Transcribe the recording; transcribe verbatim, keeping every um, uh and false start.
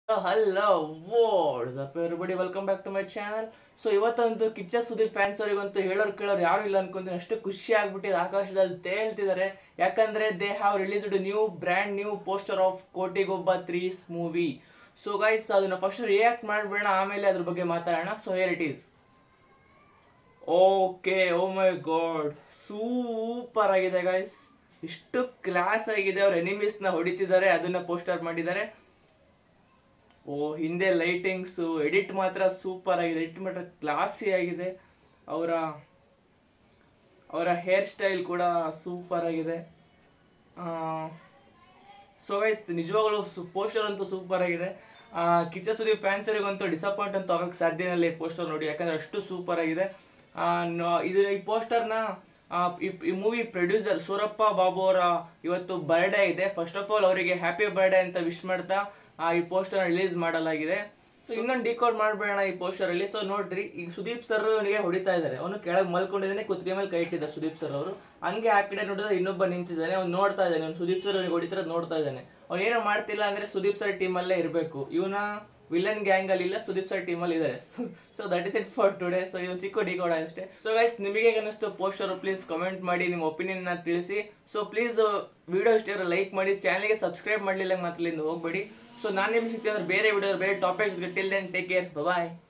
Hello what's up everybody, welcome back to my channel. So ಇವತ್ತಂತೂ Kichcha Sudeep fans ಅವರಿಗಂತೂ ಹೇಳೋರು ಕೇಳೋರು ಯಾರು ಇಲ್ಲ ಅನ್ಕೊಂತೀನಿ. ಅಷ್ಟು ಖುಷಿ ಆಗ್ಬಿಟ್ಟಿದೆ, ಆಕಾಶದಲ್ಲಿ ತೇಲ್ತಿದ್ದಾರೆ. ಯಾಕಂದ್ರೆ they have released new brand new poster of Kotigobba three's movie. So guys, ಅದನ್ನ ಫಸ್ಟ್ ರಿಯಾಕ್ಟ್ ಮಾಡ್ಬೇಡ, ಆಮೇಲೆ ಅದ್ರ ಬಗ್ಗೆ ಮಾತಾಡೋಣ. So here it is. Okay, oh my god, super ಆಗಿದೆ ಗೈಸ್. ಇಷ್ಟು ಕ್ಲಾಸ್ ಆಗಿದೆ. ಅವ್ರ ಎನಿಮೀಸ್ನ ಹೊಡಿತಿದ್ದಾರೆ, ಅದನ್ನ ಪೋಸ್ಟರ್ ಮಾಡಿದ್ದಾರೆ. ಓ, ಹಿಂದೆ ಲೈಟಿಂಗ್ಸು ಎಡಿಟ್ ಮಾತ್ರ ಸೂಪರ್ ಆಗಿದೆ. ಎಡಿಟ್ ಮಾತ್ರ ಕ್ಲಾಸಿ ಆಗಿದೆ. ಅವರ ಅವರ ಹೇರ್ ಸ್ಟೈಲ್ ಕೂಡ ಸೂಪರ್ ಆಗಿದೆ. ಸೊ ಗೈಸ್, ನಿಜವಾಗ್ಲೂ ಪೋಸ್ಟರ್ ಅಂತೂ ಸೂಪರ್ ಆಗಿದೆ. ಕಿಚ್ಚ ಸುದೀಪ್ ಫ್ಯಾನ್ಸರಿಗಂತೂ ಡಿಸಪಾಯಿಂಟ್ ಅಂತೂ ಆಗಕ್ಕೆ ಸಾಧ್ಯ ಇಲ್ಲ ಈ ಪೋಸ್ಟರ್ ನೋಡಿ, ಯಾಕಂದ್ರೆ ಅಷ್ಟು ಸೂಪರ್ ಆಗಿದೆ. ಇದು ಈ ಪೋಸ್ಟರ್ನ ಈ ಮೂವಿ ಪ್ರೊಡ್ಯೂಸರ್ ಸೂರಪ್ಪ ಬಾಬು ಅವರ ಇವತ್ತು ಬರ್ಡೇ ಇದೆ. ಫಸ್ಟ್ ಆಫ್ ಆಲ್ ಅವರಿಗೆ ಹ್ಯಾಪಿ ಬರ್ಡೇ ಅಂತ ವಿಶ್ ಮಾಡ್ತಾ ಈ ಪೋಸ್ಟರ್ ರಿಲೀಸ್ ಮಾಡಲಾಗಿದೆ. ಸೊ ಇನ್ನೊಂದು ಡಿಕೋಡ್ ಮಾಡಬೇಡ ಈ ಪೋಸ್ಟರ್ ಅಲ್ಲಿ. ಸೊ ನೋಡ್ರಿ, ಈಗ ಸುದೀಪ್ ಸರ್ ಅವನಿಗೆ ಹೊಡಿತಾ ಇದ್ದಾರೆ. ಅವನು ಕೆಳಗೆ ಮಲ್ಕೊಂಡಿದ್ದಾನೆ, ಕುತ್ತಿಗೆ ಮೇಲೆ ಕೈ ಇಟ್ಟಿದ್ದ ಸುದೀಪ್ ಸರ್ ಅವರು. ಹಂಗೆ ಆ ಕಡೆ ನೋಡಿದ್ರೆ ಇನ್ನೊಬ್ಬ ನಿಂತಿದ್ದಾನೆ, ಅವ್ನು ನೋಡ್ತಾ ಇದ್ದಾನೆ. ಅವ್ನು ಸುದೀಪ್ ಸರ್ ಅವನಿಗೆ ಹೊಡಿತಿರೋದು ನೋಡ್ತಾ ಇದ್ದಾನೆ. ಅವ್ನು ಏನೋ ಮಾಡ್ತಿಲ್ಲ ಅಂದ್ರೆ ಸುದೀಪ್ ಸರ್ ಟೀಮಲ್ಲೇ ಇರಬೇಕು. ಇವನ ವಿಲನ್ ಗ್ಯಾಂಗ್ ಅಲ್ಲಿ ಇಲ್ಲ, ಸುದೀಪ್ ಸರ್ ಟೀಮಲ್ಲಿ ಇದ್ದಾರೆ. So that is it for today. So ಇವನು ಚಿಕ್ಕ ಡಿಕೋಡ್ ಅಷ್ಟೇ. ಸೊ ಗೈಸ್, ನಿಮಗೆ ಅನಿಸ್ತು ಪೋಸ್ಟರ್ ಪ್ಲೀಸ್ ಕಮೆಂಟ್ ಮಾಡಿ, ನಿಮ್ಮ ಒಪಿನಿಯನ್ ತಿಳಿಸಿ. ಸೊ ಪ್ಲೀಸ್ ವಿಡಿಯೋ ಇಷ್ಟ ಲೈಕ್ ಮಾಡಿ, ಚಾನಲ್ಗೆ ಸಬ್ಸ್ಕ್ರೈಬ್ ಮಾಡಲಿಲ್ಲ ಮಾತ್ರ ಹೋಗಬೇಡಿ. ಸೊ ನಾನು ನಿಮ್ಗೆ ಸಿಗ್ತೀನಿ ಅಂದ್ರೆ ಬೇರೆ ವಿಡಿಯೋ ಬೇರೆ topics. Till then take care, ಬಾಯ್.